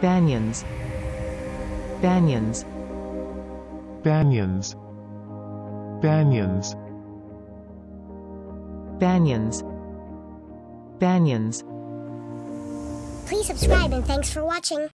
banyans, banyans, banyans, banyans, banyans, banyans. Please subscribe and thanks for watching.